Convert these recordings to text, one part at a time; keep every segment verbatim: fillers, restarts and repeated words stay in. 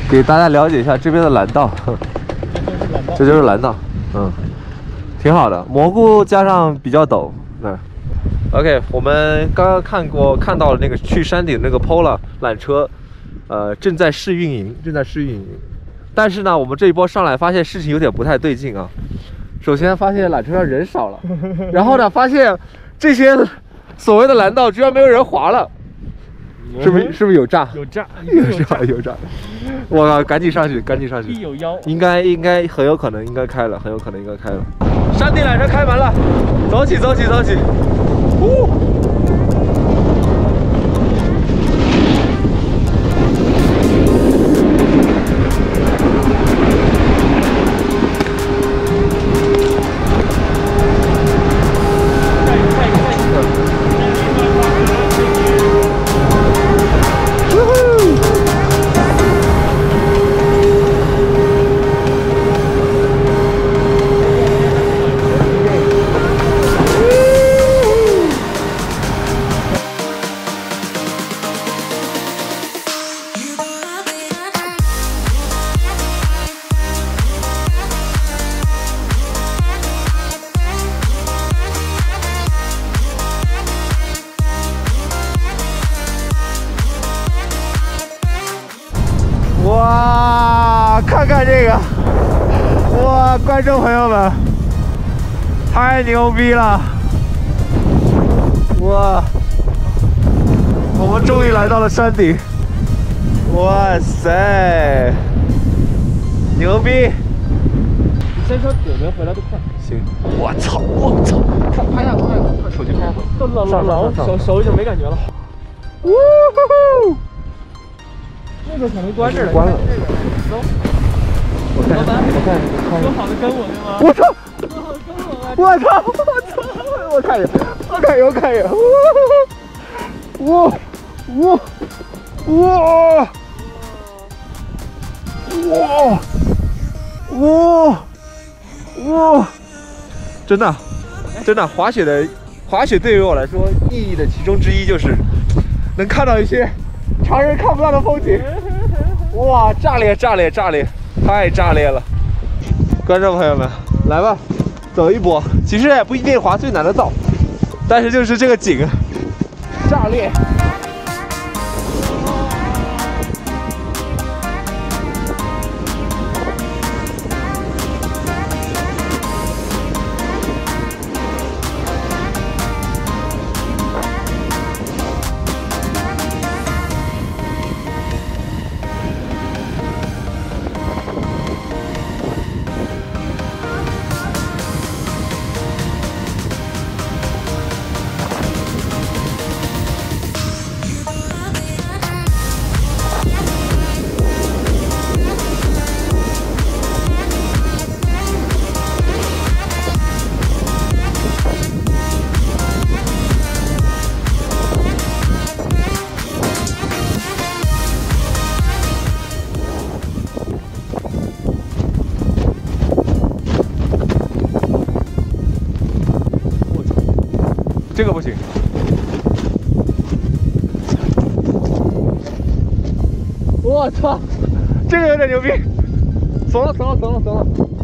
给大家了解一下这边的蓝道，这就是蓝道，嗯，挺好的。蘑菇加上比较陡，对。OK， 我们刚刚看过看到了那个去山顶那个 Polar 缆车，呃，正在试运营，正在试运营。但是呢，我们这一波上来发现事情有点不太对劲啊。首先发现缆车上人少了，然后呢，发现这些所谓的蓝道居然没有人滑了。是不是是不是有诈？ 有诈， 有诈，有诈！我靠，赶紧上去，赶紧上去！ 必有妖！ 应该应该很有可能应该开了，很有可能应该开了。山顶缆车开门了，走起走起走起！呜！哇，看看这个！哇，观众朋友们，太牛逼了！哇，我们终于来到了山顶！哇塞，牛逼！ 你先说点名回来的快。 行。我操！我操！看拍下，拍下，看手机拍下。 都冷了，冷，手手已经没感觉了。 呜呼呼！ 那个可能关着了， 关了。 走。 我看， 老板， 我看， 说好的跟我对吗？ 我操！ 说好的跟我吗？ 我操！我操！我看一眼，我看一眼，我看一眼。哇！哇！哇！哇！哇！哇！真的，真的，滑雪的滑雪对于我来说意义的其中之一就是能看到一些常人看不到的风景。哇，炸裂炸裂炸裂，太炸裂了！观众朋友们，来吧，走一波。其实也不一定滑最难的道，但是就是这个景，炸裂。这个不行，我操，这个有点牛逼，怂了怂了怂了怂了。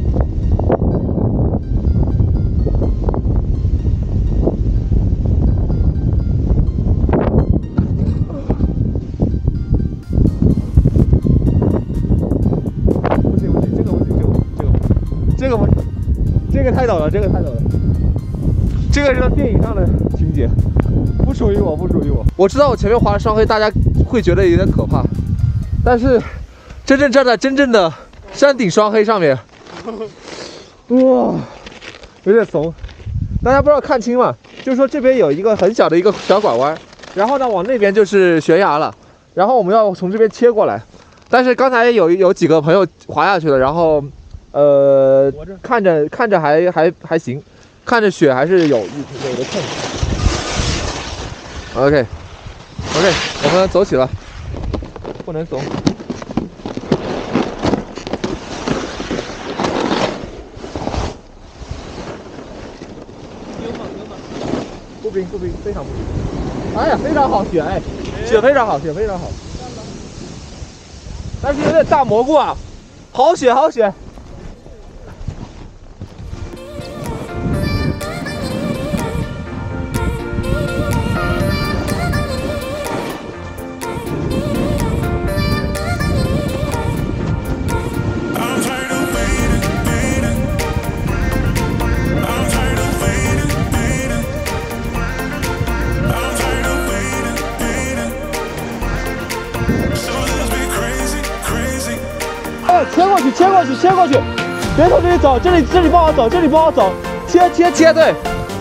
不行不行，这个不行，这个不行，这个不行，这个太陡了，这个太陡了。这个是电影上的情节，不属于我，不属于我。我知道我前面滑了双黑，大家会觉得有点可怕，但是真正站在真正的山顶双黑上面，哇，有点怂。大家不知道看清吗？就是说这边有一个很小的一个小拐弯，然后呢往那边就是悬崖了，然后我们要从这边切过来。但是刚才有有几个朋友滑下去了，然后呃看着看着还还还行。看着雪还是有有的蹭。OK OK， 我们走起了，不能怂。不冰不冰，非常不冰。哎呀，非常好雪，哎，雪非常好，雪非常好。 但是有点大蘑菇啊，好险好险！切过去，切过去，切过去，别从这里走，这里这里不好走，这里不好走，切切切，对。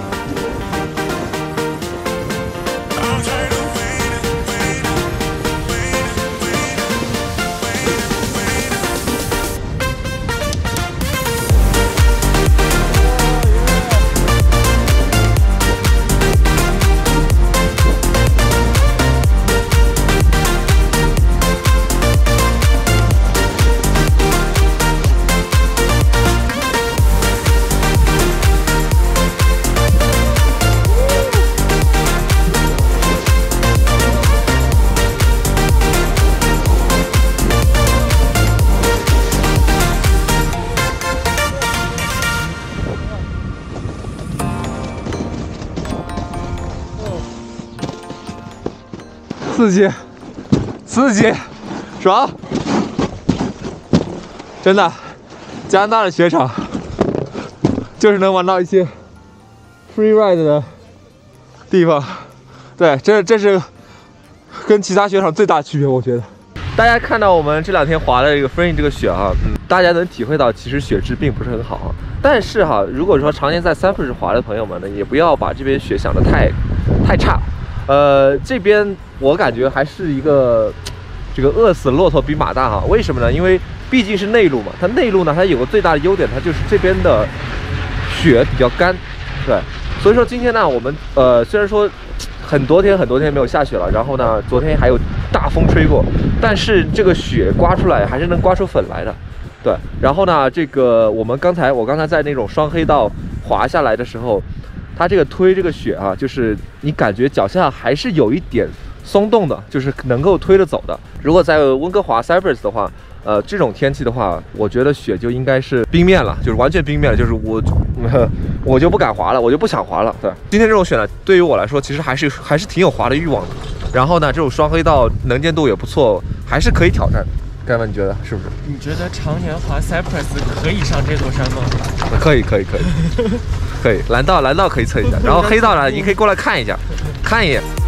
刺激，刺激，爽！真的，加拿大的雪场就是能玩到一些 free ride 的地方。对，这这是跟其他雪场最大区别，我觉得。大家看到我们这两天滑的这个 free 这个雪啊，嗯，大家能体会到其实雪质并不是很好啊。但是哈，如果说常年在 Cypress 滑的朋友们呢，也不要把这边雪想得太太差。呃，这边我感觉还是一个这个饿死骆驼比马大哈。为什么呢？因为毕竟是内陆嘛，它内陆呢，它有个最大的优点，它就是这边的雪比较干，对。所以说今天呢，我们呃虽然说很多天很多天没有下雪了，然后呢，昨天还有大风吹过，但是这个雪刮出来还是能刮出粉来的，对。然后呢，这个我们刚才我刚才在那种双黑道滑下来的时候。它这个推这个雪啊，就是你感觉脚下还是有一点松动的，就是能够推着走的。如果在温哥华 Cypress 的话，呃，这种天气的话，我觉得雪就应该是冰面了，就是完全冰面了，就是我我就不敢滑了，我就不想滑了。对，今天这种雪呢，对于我来说，其实还是还是挺有滑的欲望的。然后呢，这种双黑道能见度也不错，还是可以挑战。盖文，你觉得是不是？ 你觉得常年滑 Cypress 可以上这座山吗？ 可以，可以，可以，可以。蓝道，蓝道可以测一下，然后黑道呢，你可以过来看一下，看一眼。